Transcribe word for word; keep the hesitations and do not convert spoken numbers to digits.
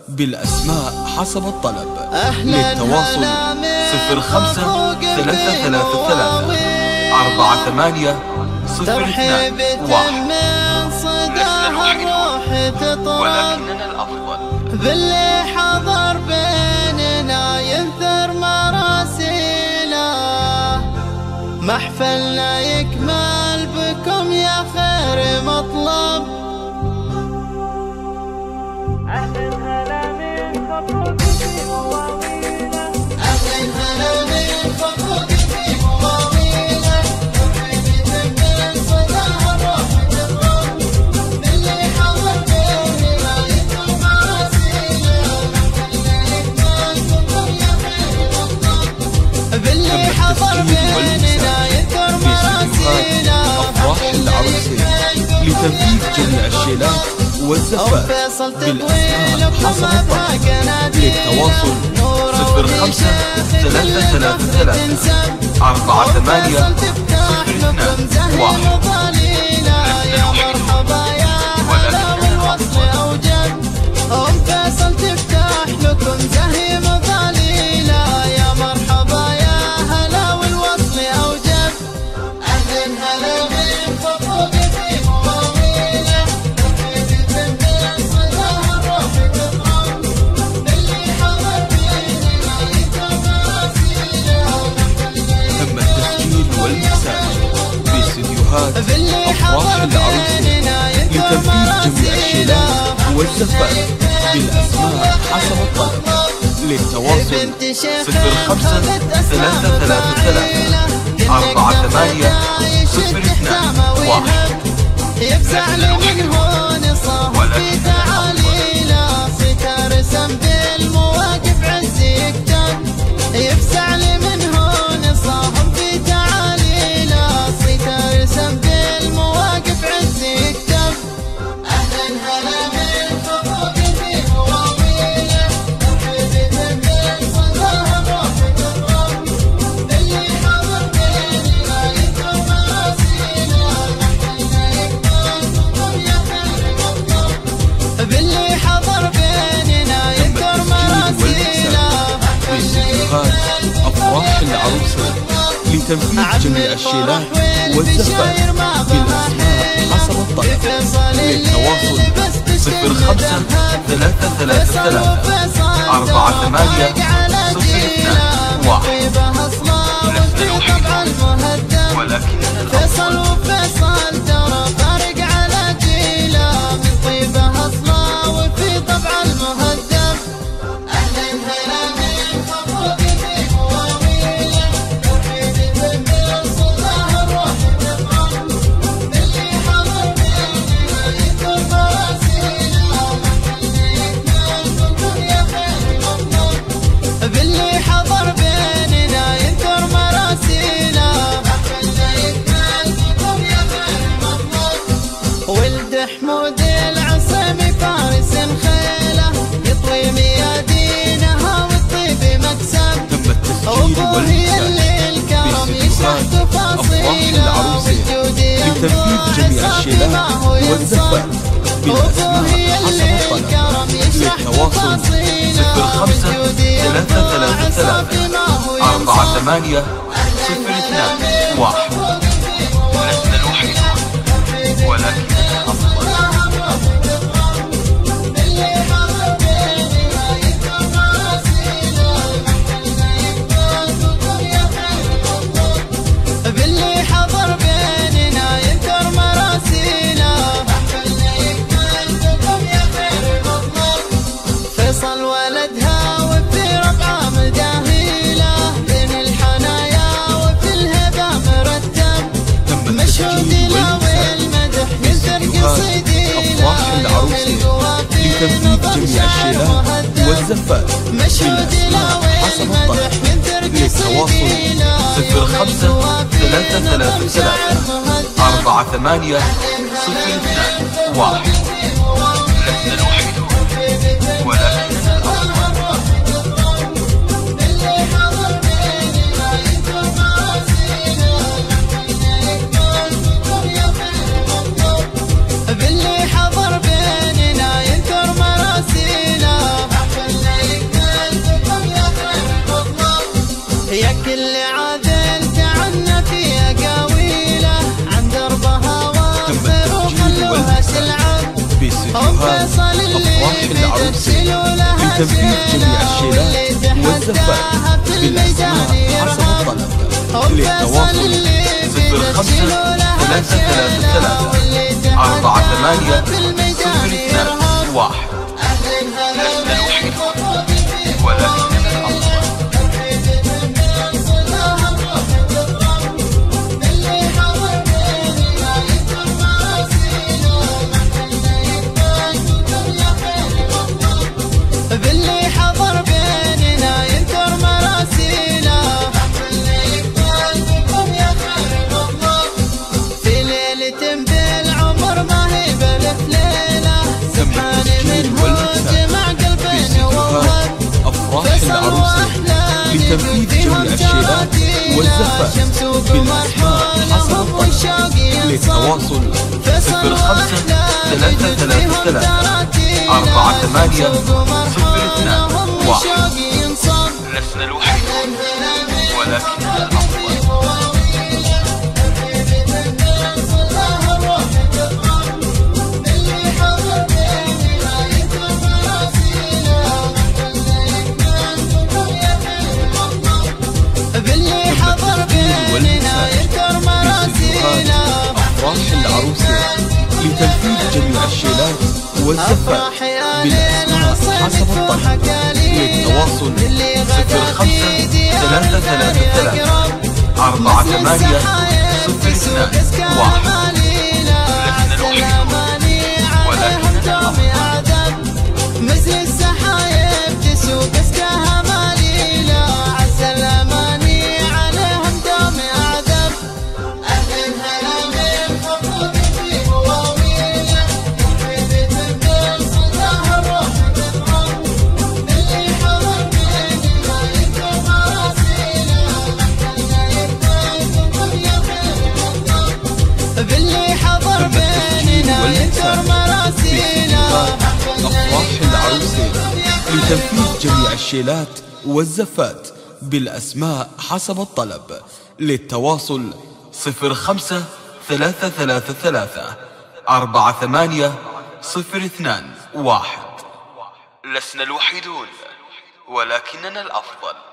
بالأسماء حسب الطلب. للتواصل صفر خمسة ثلاثة ثلاثة ثلاثة أربعة ثمانية صفر اثنان واحد. لسنا الوحيدون ولكننا الأفضل. باللي حضر بيننا ينثر مراسيله، محفلنا يكمل بكم يا خير مطلب. أهلا هلا من خطوط في مواويله، أهلا هلا من خطوط في مواويله، حبيبي تنبل صداها روحة الرب. باللي حضر بيننا ينثر مراسيله، محفلنا يكمل بكم يا خير مطلب. باللي حضر بيننا ينثر مراسيله، أفراح العروسين لتنفيذ جميع الشيلات والزفات بالأسماء حسب الطلب. للتواصل صفر خمسة ثلاثة ثلاثة ثلاثة أربعة ثمانية صفر اثنان واحد. يا مرحبا يا هلا والوصل أوجب، أم فيصل تفتح لكم زهيم ظليلة. يا مرحبا يا هلا والوصل أوجب، أهلا هلا من خطوط في مواويله، حبيبي تنبل صداها روحة الرب. باللي حضر بيننا ينثر مراسيله، محفلنا تم التسجيل والمكساج باستديوهات أفراح العروسين لتنفيذ جميع الشيلات والزفات بالأسماء حسب الطلب. للتواصل صفر خمسة ثلاثة ثلاثة ثلاثة أربعة ثمانية صفر اثنان واحد. يفزع لي من هون صاح في تعاليله، صيته رسم بالمواقف عز يكتب. يفزع لي من هون صاح في تعاليله، صيته رسم بالمواقف عز يكتب. أهلا هلا من خطوط في مواويله، حبيبي تنبل صداها روحة الرب. باللي حضر بيننا ينثر مراسيله، محفلنا يكمل بكم يا خير مطلب. باللي حضر بيننا ينثر مراسيله، باستديوهات أفراح العروسين لتنفيذ جميع الشيلات والزفات بالأسماء حسب الطلب. للتواصل صفر خمسة ثلاثة ثلاثة ثلاثة أربعة ثمانية صفر اثنان واحد. لسنا الوحيدون ولكننا فيصل الأفضل. وفيصل ترى فارق على جيله، من طيبه اصلا وفي طبع المهذب. اهلا هلا من خطوط في مواويله، حبيبي تنبل صداها روحة الرب. باللي حضر بيننا ينثر مراسيله، محفلنا يكمل بكم يا خير مطلب. باللي حضر بيننا ينثر مراسيله، محفلنا يكمل بكم يا خير مطلب. ولد حمود العصيمي فارس خيله، يطوي ميادينها والطيب مكسب. تم التسجيل أبوه والمكساج يلي الكرم يشرح باستديوهات أفراح تفاصيله، العروسين والجود لتنفيذ جميع الشيلات والزفات بالأسماء حسب الطلب. للتواصل صفر خمسة ثلاثة ثلاثة ثلاثة أربعة ثمانية صفر اثنان واحد. لسنا الوحيدون ولكننا الأفضل. باللي حضر بيننا ينثر مراسيله، محفلنا يكمل بكم يا خير مطلب. باللي حضر بيننا ينثر مراسيله، محفلنا يكمل بكم يا خير مطلب. فيصل ولدها وفي ربعه مداهيله، بين الحنايا وفي الهبه مرتب. تم مشهود التسجيل له والمكساج والمدح ينثر باستديوهات قصيديله، أفراح العروسين لتنفيذ جميع الشيلات والزفات بالأسماء حسب الطلب. للتواصل صفر خمسة ثلاثة ثلاثة ثلاثة أربعة ثمانية صفر اثنان واحد. لسنا الوحيدون ولكننا الأفضل. باللي حضر بيننا ينثر مراسيله، العروسين لتنفيذ جميع الشيلات والزفات بالأسماء حسب الطلب. للتواصل صفر خمسة ثلاثة ثلاثة ثلاثة أربعة ثمانية صفر اثنان واحد. لسنا الوحيد ولكننا الأفضل. باللي حضر بيننا ينثر مراسيله، في ليلة بالعمر ما هي بلف ليلة، سبحان منه جمع قلبين ووهب أفراح العروسين لتنفيذ جميع الشيلات والزفات بالأسماء حسب الطلب. للتواصل صفر خمسة ثلاثة ثلاثة ثلاثة أربعة ثمانية صفر اثنان واحد. لسنا الوحيدون ولكننا الأفضل. باللي حضر بيننا ينثر مراسيله، أفراح العروسين لتنفيذ جميع الشيلات والزفات بالأسماء حسب الطلب. للتواصل صفر خمسة ثلاثة ثلاثة ثلاثة أربعة ثمانية صفر اثنان واحد. لسنا الوحيدون ولكننا الأفضل. مثل السحايب تسوق اسكاها ماليلة، عز الأماني عليهم دوم أعذب. أهل هلا من حقوق في مواويله، حبيبة بالصداها الروح تفرح. اللي حضر بيننا ينثر مراسيله، محلنا يبتسم يا خير والله. باللي حضر بيننا ينثر مراسيله. أفراح العروسين لتنفيذ جميع الشيلات والزفات بالأسماء حسب الطلب. للتواصل صفر خمسة ثلاثة ثلاثة ثلاثة أربعة ثمانية صفر اثنان واحد. لسنا الوحيدون ولكننا الأفضل.